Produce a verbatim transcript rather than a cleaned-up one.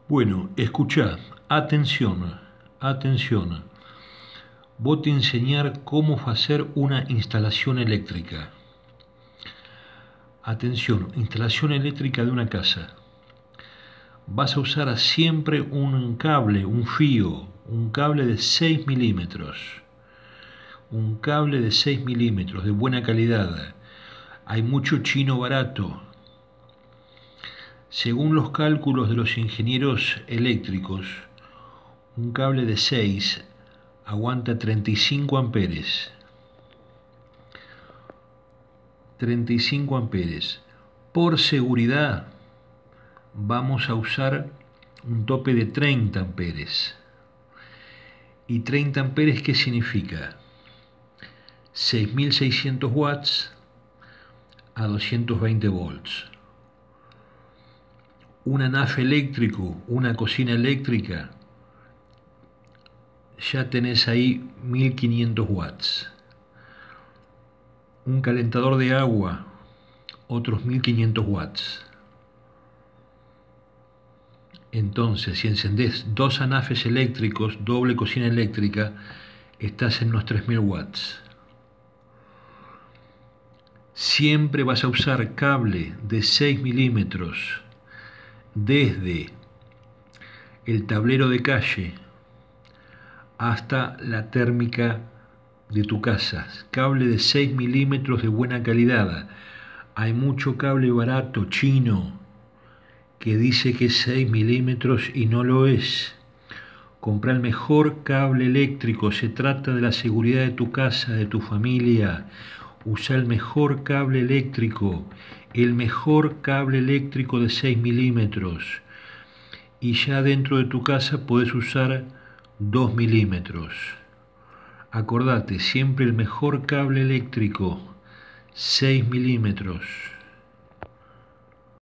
Bueno, escuchá, atención, atención. Vou te enseñar cómo hacer una instalación eléctrica. Atención, instalación eléctrica de una casa. Vas a usar siempre un cable, un fío, un cable de seis milímetros. Un cable de seis milímetros, de buena calidad. Hay mucho chino barato. Según los cálculos de los ingenieros eléctricos, un cable de seis aguanta treinta y cinco amperes. treinta y cinco amperes. Por seguridad vamos a usar un tope de treinta amperes. ¿Y treinta amperes qué significa? seis mil seiscientos watts a doscientos veinte volts. Un anafe eléctrico, una cocina eléctrica, ya tenés ahí mil quinientos watts. Un calentador de agua, otros mil quinientos watts. Entonces, si encendés dos anafes eléctricos, doble cocina eléctrica, estás en unos tres mil watts. Siempre vas a usar cable de seis milímetros desde el tablero de calle hasta la térmica de tu casa. Cable de seis milímetros de buena calidad. Hay mucho cable barato chino que dice que es seis milímetros y no lo es. Compra el mejor cable eléctrico. Se trata de la seguridad de tu casa, de tu familia. Usa el mejor cable eléctrico, el mejor cable eléctrico de seis milímetros. Y ya dentro de tu casa puedes usar dos milímetros. Acordate, siempre el mejor cable eléctrico, seis milímetros.